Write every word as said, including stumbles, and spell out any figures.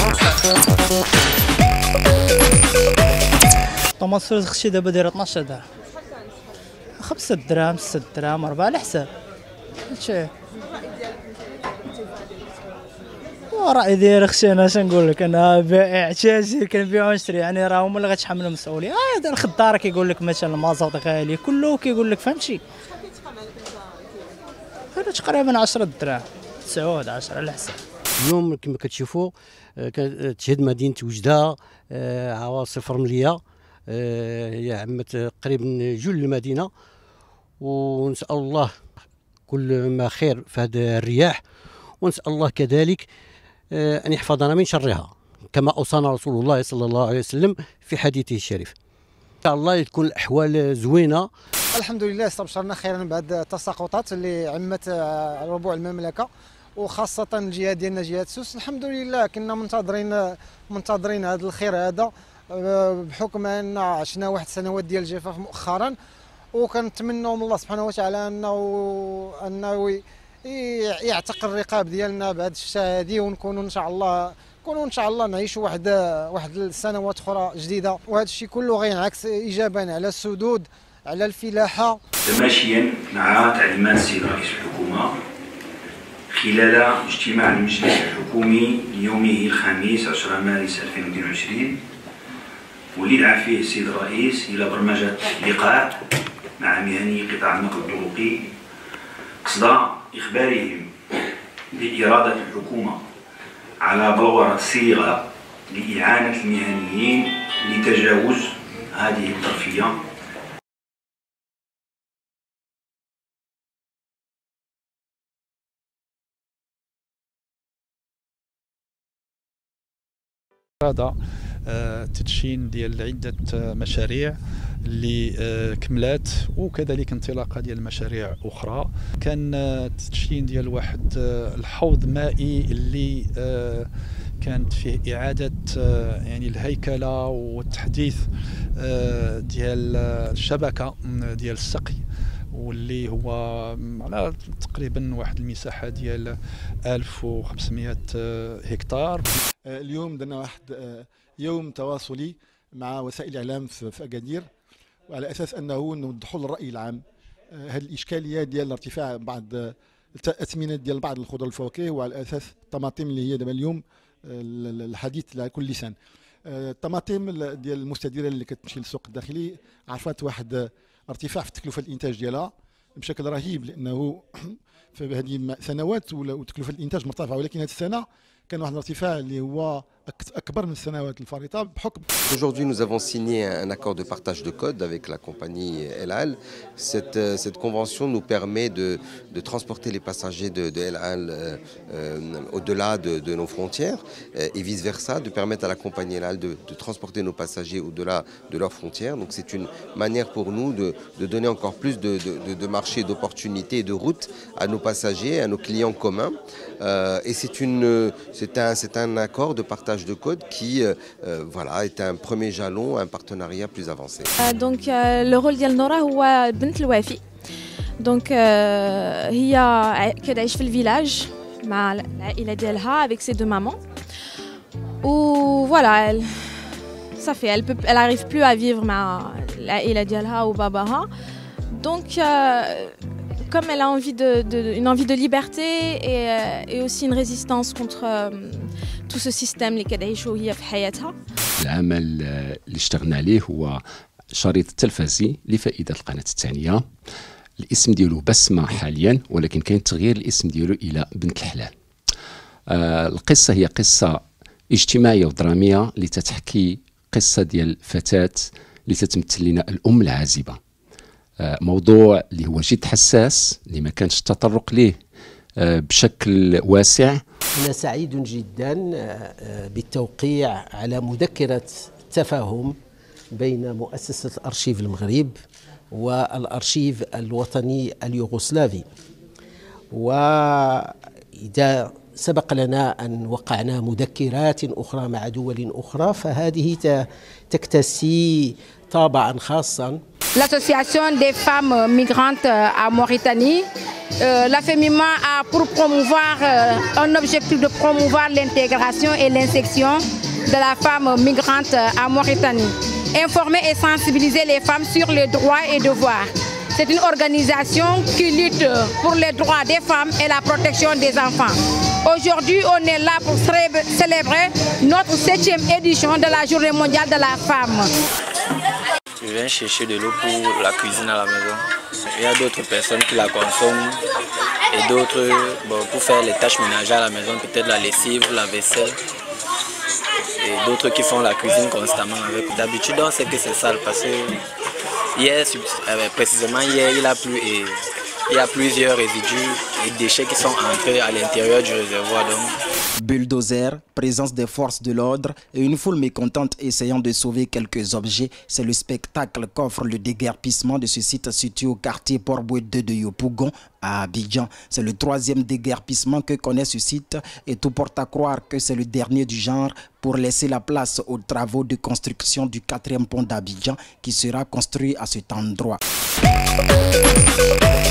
طوماس خشي دابا دايره اثناش درهم، خمسة دراهم ستة دراهم أربعة على حساب هادشي. الرأي ديالي خشي انا اش نقول لك، انا بائع تاجر كنبيع ونشري، يعني راه هما اللي غتحملوا المسؤوليه. اه الخضار كيقول لك مثلا المازوط غالي كله كيقول لك فهمتي. هذا تقريبا عشرة دراهم تسعود عشرة على حساب. اليوم كما كتشوفوا تشهد مدينه وجده عواصف رمليه، هي عمت قريب جل المدينه، ونسال الله كل ما خير في هذه الرياح، ونسال الله كذلك ان يحفظنا من شرها كما اوصانا رسول الله صلى الله عليه وسلم في حديثه الشريف. ان شاء الله تكون الاحوال زوينه. الحمد لله استبشرنا خيرا بعد التساقطات اللي عمت ربوع المملكه، وخاصه الجهه ديالنا جهه سوس. الحمد لله كنا منتظرين منتظرين هذا الخير هذا، بحكم ان عشنا واحد السنوات ديال الجفاف مؤخرا، وكنتمنوا من الله سبحانه وتعالى انه انه يعتق الرقاب ديالنا بعد الشتاء هذه، ونكونوا ان شاء الله نكونوا ان شاء الله نعيشوا واحد واحد السنوات اخرى جديده، وهذا الشيء كله غينعكس ايجابا على السدود، على الفلاحه. تماشيا مع تعليمات السيد رئيس الحكومه خلال اجتماع المجلس الحكومي ليومه الخميس عشرة مارس ألفين واثنين وعشرين، واللي دعا فيه السيد الرئيس الى برمجه لقاء مع مهني قطاع النقل الطرقي قصد اخبارهم باراده الحكومه على بلوره صيغه لاعانه المهنيين لتجاوز هذه الظرفيه. هذا تدشين ديال عدة مشاريع اللي كملات، وكذلك انطلاقه ديال مشاريع اخرى. كان تدشين ديال واحد الحوض مائي اللي كانت فيه اعاده يعني الهيكله والتحديث ديال الشبكه ديال السقي، واللي هو على تقريبا واحد المساحه ديال ألف وخمسمائة هكتار. اليوم درنا واحد يوم تواصلي مع وسائل الاعلام في اكادير، وعلى اساس انه نوضحوا للراي العام هذه الاشكاليه ديال ارتفاع بعض الاثمنه ديال بعض الخضر والفواكه، وعلى اساس الطماطم اللي هي دابا اليوم الحديث على كل لسان. الطماطم ديال المستديره اللي كتمشي للسوق الداخلي عرفت واحد ارتفاع في تكلفه الانتاج ديالها بشكل رهيب، لانه في هذه السنوات وتكلفه الانتاج مرتفعه، ولكن هذه السنه كان واحد الارتفاع اللي هو أكبر من السنوات الفارطة بحكم. Aujourd'hui, nous avons signé un accord de partage de code avec la compagnie El Al. Cette, cette convention nous permet de, de transporter les passagers de, de El Al euh, euh, au-delà de, de nos frontières et vice-versa, de permettre à la compagnie El Al de, de transporter nos passagers au-delà de leurs frontières. Donc c'est une manière pour nous de, de donner encore plus de, de, de marchés, d'opportunités et de routes à nos passagers, à nos clients communs. Euh, et c'est une, c'est un, c'est un accord de partage de code qui euh, voilà, est un premier jalon, un partenariat plus avancé. Donc le rôle ديال نورا هو بنت الوافي. Donc هي كتعيش في الفيلاج مع العائلة ديالها avec ses deux mamans. Ou voilà, elle, ça fait, elle peut, elle arrive plus à vivre مع العائلة ديالها وباباها. Donc euh, comme elle a envie de, de, une envie de liberté et, et aussi une résistance contre euh, tout ce système اللي كتعيشوا هي في حياتها. العمل اللي اشتغلنا عليه هو شريط تلفزي لفائدة القناة الثانية. الاسم ديالو بسمة حاليا، ولكن كاين تغيير الاسم ديالو إلى بنت الحلال. آه القصة هي قصة اجتماعية ودرامية اللي تتحكي قصة ديال فتاة اللي تتمثل لنا الأم العازبة. آه موضوع اللي هو جد حساس اللي ما كانش التطرق ليه آه بشكل واسع. أنا سعيد جدا بالتوقيع على مذكرة تفاهم بين مؤسسة الأرشيف المغرب والأرشيف الوطني اليوغوسلافي، وإذا سبق لنا أن وقعنا مذكرات أخرى مع دول أخرى، فهذه تكتسي طابعا خاصا. l'association des femmes migrantes à Mauritanie. Euh, la FEMIMA a pour promouvoir euh, un objectif de promouvoir l'intégration et l'insertion de la femme migrante à Mauritanie. Informer et sensibiliser les femmes sur les droits et devoirs. C'est une organisation qui lutte pour les droits des femmes et la protection des enfants. Aujourd'hui, on est là pour célébrer notre septième édition de la Journée mondiale de la femme. Je viens chercher de l'eau pour la cuisine à la maison. Il y a d'autres personnes qui la consomment et d'autres bon, pour faire les tâches ménagères à la maison, peut-être la lessive, la vaisselle. Et d'autres qui font la cuisine constamment avec. D'habitude, on sait que c'est sale parce que hier, précisément hier, il a plu et il y a plusieurs résidus et déchets qui sont entrés à l'intérieur du réservoir. Donc. Bulldozer, présence des forces de l'ordre et une foule mécontente essayant de sauver quelques objets, c'est le spectacle qu'offre le déguerpissement de ce site situé au quartier Port-Boué deux de Yopougon à Abidjan. C'est le troisième déguerpissement que connaît ce site et tout porte à croire que c'est le dernier du genre pour laisser la place aux travaux de construction du quatrième pont d'Abidjan qui sera construit à cet endroit.